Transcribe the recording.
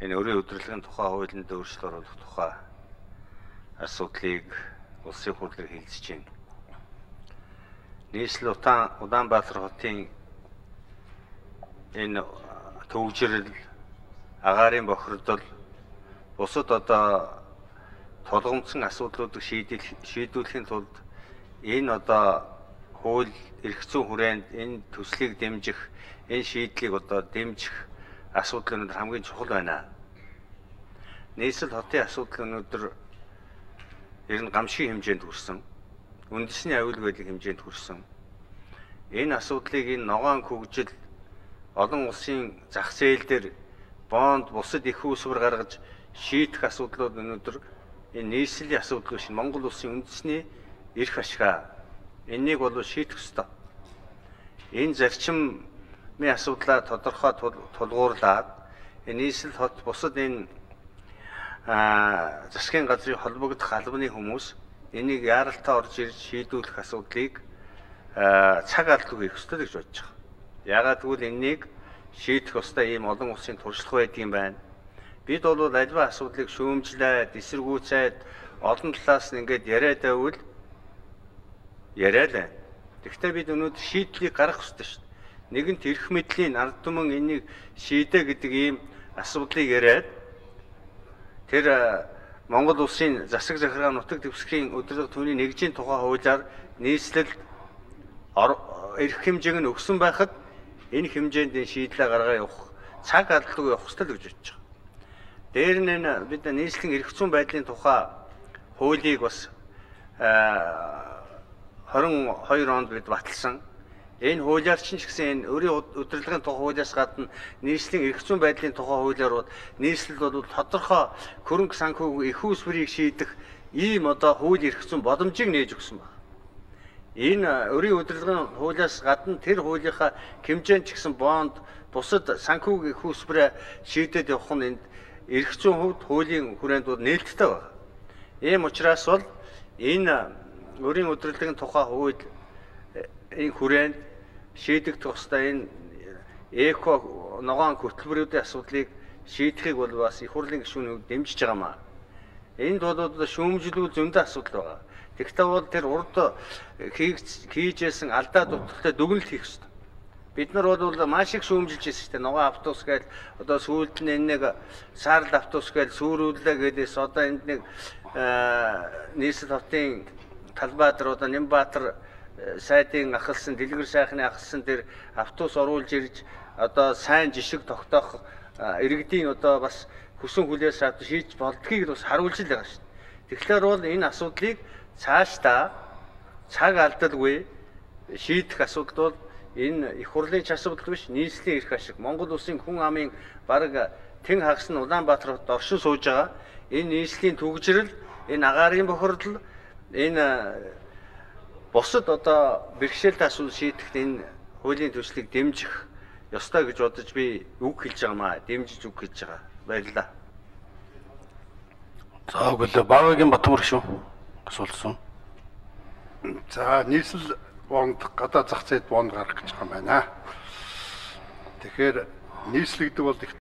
энэ өрийн удирдлагын тухай хуулинд өөрчлөлт оруулах тухай асуудлыг улсын хурлаар хэлэлцэж байна. Нийслэл Улаанбаатар хотын энэ төвөгжрөл, агаарын бохирдол, бусад одоо тулгымдсан асуудлуудыг шийдвэрлэхийн тулд энэ одоо хууль эрх зүйн хүрээнд энэ төслийг дэмжих, энэ шийдлийг одоо дэмжих асуудал өнөөдөр хамгийн чухал байна. Нийслэл хотын асуудал өнөөдөр ер нь гамшигын хэмжээнд хүрсэн. Үндэсний аюул байдлын хэмжээнд хүрсэн. Энэ асуудлыг энэ ногоон хөгжил олон улсын зах зээл дээр бонд бусад их үүсвэр гаргаж шийдэх асуудлууд өнөөдөр энэ нийслэлийн асуудал биш, Монгол улсын үндэсний эрх ашиг. Энийг бол шийдэх ёстой. Энэ зарчмын асуудлаа тодорхой тулгуурлаад нийслэл хот бусад энэ засгийн газрын холбогдох албаны хүмүүс энийг яаралтай орж ирж шийдвэрлэх асуудлыг цаг алдалгүй хийх ёстой гэж бодож байгаа. Яагаад гэвэл энийг шийдэх ёстой ийм олон улсын туршлага байдгийн байна. Бид бол альва асуудлыг шүүмжлээд, эсэргүүцээд олон талаас нь ингээд яриад байвал яриа л. Тэгэхдээ бид өнөөдөр шийдлийг гаргах ёстой шүү дээ. Нэгэнт эрх мэдлийн ард түмэн энийг шийдэ гэдэг ийм асуудлыг яриад тэр Монгол улсын засаг захиргаа нутаг дэвсгэрийн удирдлага түүний нэгжийн тухай хуулиар нийслэл эрх хэмжээг нь өгсөн байхад энэ хэмжээнд шийдлээ гаргаа явах цаг алдалгүй явах ёстой л гэж бодож байгаа. Дээр нь бид нийслэлийн эрх зүйн байдлын тухай хуулийг бас 22 онд бид баталсан. Энэ хуулиар ч гэсэн энэ өрийн удирдлагын тухай хуулиас гадна нийслэлийн эрх зүйн байдлын тухай хуулиар нийслэл бол тодорхой хөрөнгө санхүүгийн их үүсвэрийг шийдэх ийм одоо хууль эрх зүйн боломжийг нээж өгсөн байна. Энэ өрийн удирдлагын хуулиас гадна тэр хуулийнхаа хэмжээнд ч гэсэн бонд бусад санхүүгийн их үүсвэрээ шийдээд явах нь энд эрх зүйн хувьд хуулийн хүрээнд бол нээлттэй байна. Ийм учраас бол энэ өрийн удирдлагын тухай хууль энэ хүрээнд шийдэгдэх ёстой энэ эко ногоон хөтөлбөрүүдийн асуудлыг шийдэхийг бол бас их хурлын гишүүний хувьд дэмжиж байгаамаа. Энд бол шүүмжлүүл зөндөө асуудал байгаа. Тэгвэл бол тэр урд хийжсэн алдаа дутагтай дүгнэлт хийх ёстой. Бид нар бол маш их шүүмжилж ирсэн шүү дээ. Ногоон автобус гээд одоо сүүлд нь энэ нэг саарл автобус гээд сүрүүлээ гэдээс одоо энд нэг нийслэл хотын Талбаатар одоо Нямбаатар сайдын ахалсан, дэлгэр сайхны ахалсан тэр автобус оруулж ирж одоо сайн жишг тогтоох иргэдийн одоо бас хүсэн хүлээс авч шийдэж болдгийг бас харуулж л байгаа шүү дээ. Тэгэхээр бол энэ асуудлыг цаашдаа цаг алдалгүй шийдэх асуудал бол энэ их хурлын ч асуудал биш, нийслэлийн эрх ашиг. Монгол улсын хүн амын бараг тэн хагас нь Улаанбаатар хотод оршин сууж байгаа. Энэ нийслэлийн төвөгжрөл, энэ агаарын бохирдол, энэ бусад одоо бэрхшээлтэй асуудал шийдэхэд энэ хуулийн төслийг дэмжих ёстой гэж бодож би үг хэлж байгаамаа. Дэмжиж үг хэлж байгаа. Баярлалаа. За үгүй багийн Батмөр шүү. Асуулсан. За нийслэл бонд гадаад зах зээлд бонд гаргах гэж байгаа юм байна. Тэгэхээр нийслэгдэг бол их